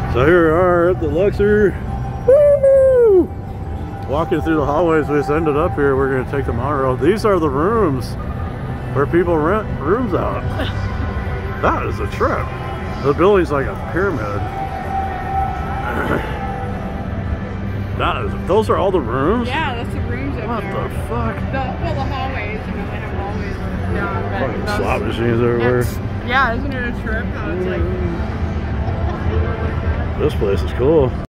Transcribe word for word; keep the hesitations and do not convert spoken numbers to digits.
So here we are at the Luxor. Woo! Walking through the hallways, we just ended up here. We're gonna take the monorail. These are the rooms where people rent rooms out. That is a trip. The building's like a pyramid. That is, those are all the rooms? Yeah, that's the rooms up what there. What the fuck? The, well, the hallways, I mean, they have hallways down. Fucking But slot machines everywhere. Yeah, isn't it a trip? How it's like... This place is cool.